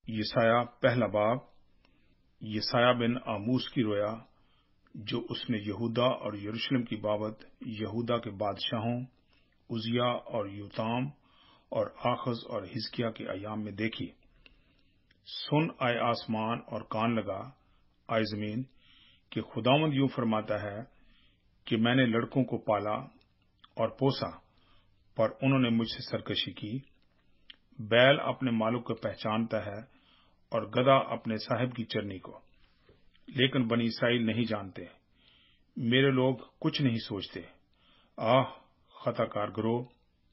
یسایہ پہلا باب۔ یسایہ بن آموس کی رویا جو اس نے یہودا اور یروشلم کی بابت یہودا کے بادشاہوں عزیا اور یوتام اور آخز اور حزقیہ کے ایام میں دیکھی۔ سن آئے آسمان اور کان لگا آئے زمین کہ خداوند یوں فرماتا ہے کہ میں نے لڑکوں کو پالا اور پوسا پر انہوں نے مجھ سے سرکشی کی۔ بیل اپنے مالک کو پہچانتا ہے اور گدھا اپنے صاحب کی چرنی کو، لیکن بنی اسرائیل نہیں جانتے، میرے لوگ کچھ نہیں سوچتے۔ آہ خطا کار گروہ،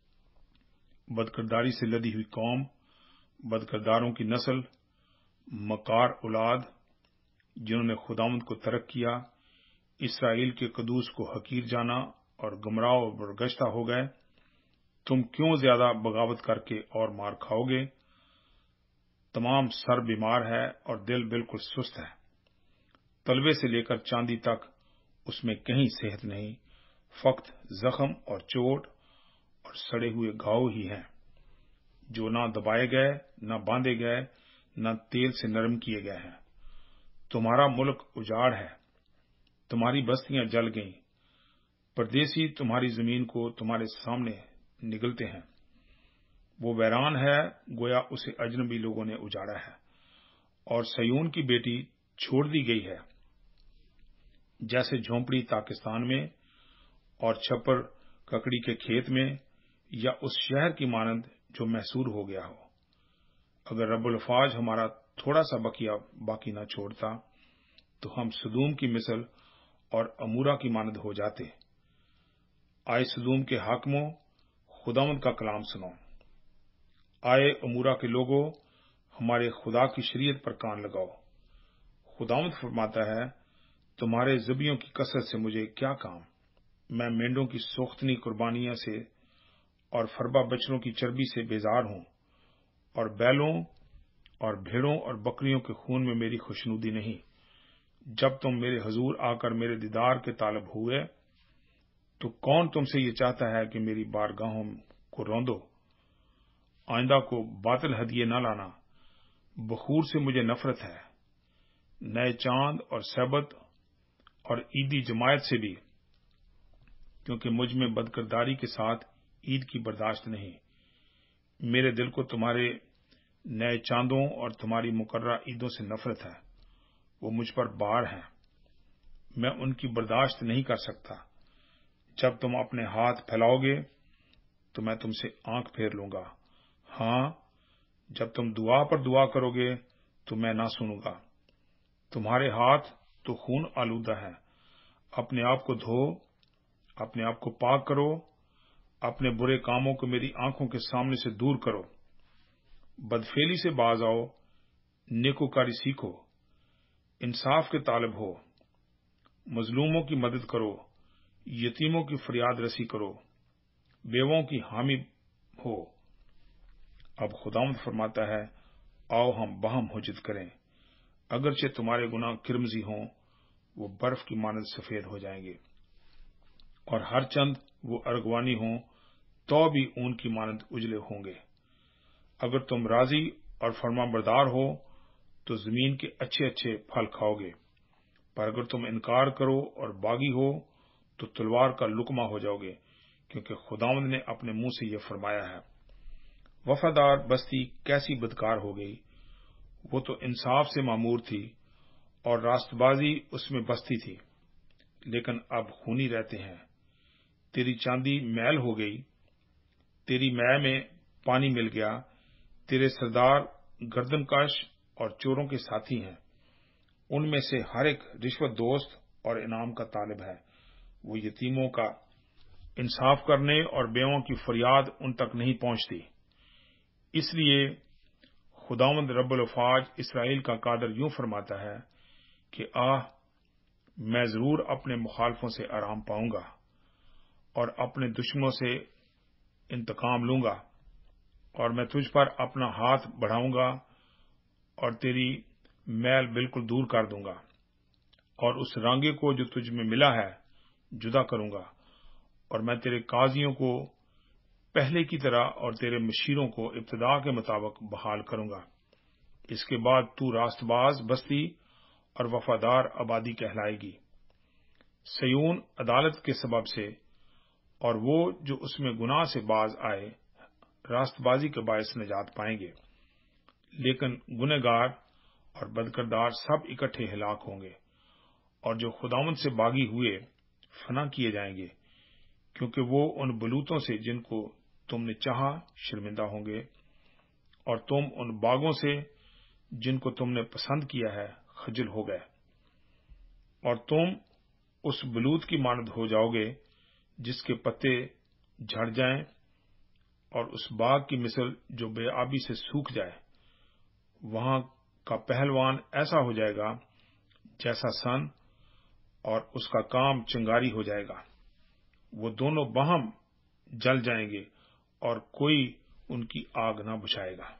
بدکرداری سے لدی ہوئی قوم، بدکرداروں کی نسل، مکار اولاد، جنہوں نے خداوند کو ترک کیا، اسرائیل کے قدوس کو حقیر جانا اور گمراہ و برگشتہ ہو گئے۔ تم کیوں زیادہ بغاوت کر کے اور مار کھاؤ گے؟ تمام سر بیمار ہے اور دل بالکل سست ہے۔ تلوے سے لے کر چاندی تک اس میں کہیں صحت نہیں، فقط زخم اور چوٹ اور سڑے ہوئے گھاؤ ہی ہیں، جو نہ دبائے گئے، نہ باندھے گئے، نہ تیل سے نرم کیے گئے ہیں۔ تمہارا ملک اجاڑ ہے، تمہاری بستیاں جل گئیں، پردیسی تمہاری زمین کو تمہارے سامنے نگلتے ہیں۔ وہ ویران ہے، گویا اسے اجنبی لوگوں نے اجاڑا ہے، اور سیون کی بیٹی چھوڑ دی گئی ہے، جیسے جھونپڑی پاکستان میں اور چھپر ککڑی کے کھیت میں، یا اس شہر کی مانند جو محصور ہو گیا ہو۔ اگر رب الافواج ہمارا تھوڑا سا بقیہ باقی نہ چھوڑتا تو ہم سدوم کی مثل اور امورا کی مانند ہو جاتے۔ آئے سدوم کے حاکموں، خداوند کا کلام سنو۔ آئے امورا کے لوگوں، ہمارے خدا کی شریعت پر کان لگاؤ۔ خداوند فرماتا ہے، تمہارے ذبیحوں کی کثرت سے مجھے کیا کام؟ میں مینڈوں کی سوختنی قربانیاں سے اور فربا بچڑوں کی چربی سے بیزار ہوں، اور بیلوں اور بھیڑوں اور بکریوں کے خون میں میری خوشنودی نہیں۔ جب تم میرے حضور آ کر میرے دیدار کے طالب ہوئے تو کون تم سے یہ چاہتا ہے کہ میری بارگاہوں کو روندو؟ آئندہ کو باطل ہدیے نہ لانا، بخور سے مجھے نفرت ہے، نئے چاند اور سبت اور عیدی جماعت سے بھی، کیونکہ مجھ میں بدکرداری کے ساتھ عید کی برداشت نہیں۔ میرے دل کو تمہارے نئے چاندوں اور تمہاری مقررہ عیدوں سے نفرت ہے، وہ مجھ پر بار ہیں، میں ان کی برداشت نہیں کر سکتا۔ جب تم اپنے ہاتھ پھیلاؤ گے تو میں تم سے آنکھ پھیر لوں گا۔ ہاں، جب تم دعا پر دعا کرو گے تو میں نہ سنوں گا۔ تمہارے ہاتھ تو خون آلودہ ہیں، اپنے آپ کو دھو، اپنے آپ کو پاک کرو، اپنے برے کاموں کو میری آنکھوں کے سامنے سے دور کرو۔ بدفعلی سے باز آؤ، نیکوکاری سیکھو، انصاف کے طالب ہو، مظلوموں کی مدد کرو، یتیموں کی فریاد رسی کرو، بیووں کی حامی ہو۔ اب خداوند فرماتا ہے، آؤ ہم باہم حجت کریں، اگرچہ تمہارے گناہ کرمزی ہوں وہ برف کی مانند سفید ہو جائیں گے، اور ہر چند وہ ارغوانی ہوں تو بھی اون کی مانند اجلے ہوں گے۔ اگر تم راضی اور فرما بردار ہو تو زمین کے اچھے اچھے پھل کھاؤ گے، پر اگر تم انکار کرو اور باغی ہو تو تلوار کا لقمہ ہو جاؤ گے، کیونکہ خداوند نے اپنے منہ سے یہ فرمایا ہے۔ وفادار بستی کیسی بدکار ہو گئی، وہ تو انصاف سے معمور تھی اور راست بازی اس میں بستی تھی، لیکن اب خونی رہتے ہیں۔ تیری چاندی میل ہو گئی، تیری مے میں پانی مل گیا، تیرے سردار گردن کش اور چوروں کے ساتھی ہیں، ان میں سے ہر ایک رشوت دوست اور انعام کا طالب ہے۔ وہ یتیموں کا انصاف کرنے اور بیووں کی فریاد ان تک نہیں پہنچتی۔ اس لیے خداوند رب الافواج اسرائیل کا قادر یوں فرماتا ہے کہ میں ضرور اپنے مخالفوں سے آرام پاؤں گا اور اپنے دشمنوں سے انتقام لوں گا، اور میں تجھ پر اپنا ہاتھ بڑھاؤں گا اور تیری میل بالکل دور کر دوں گا، اور اس رانگے کو جو تجھ میں ملا ہے جدا کروں گا، اور میں تیرے قاضیوں کو پہلے کی طرح اور تیرے مشیروں کو ابتدا کے مطابق بحال کروں گا۔ اس کے بعد تو راست باز بستی اور وفادار آبادی کہلائے گی۔ سیون عدالت کے سبب سے اور وہ جو اس میں گناہ سے باز آئے راست بازی کے باعث نجات پائیں گے، لیکن گنہگار اور بدکردار سب اکٹھے ہلاک ہوں گے، اور جو خداوند سے باغی ہوئے فنا کیے جائیں گے، کیونکہ وہ ان بلوتوں سے جن کو تم نے چاہا شرمندہ ہوں گے، اور تم ان باغوں سے جن کو تم نے پسند کیا ہے خجل ہو گئے، اور تم اس بلوت کی مانند ہو جاؤ گے جس کے پتے جھڑ جائیں، اور اس باغ کی مثل جو بے آبی سے سوکھ جائے۔ وہاں کا پہلوان ایسا ہو جائے گا جیسا سن، اور اس کا کام چنگاری ہو جائے گا۔ وہ دونوں باہم جل جائیں گے اور کوئی ان کی آگ نہ بجھائے گا۔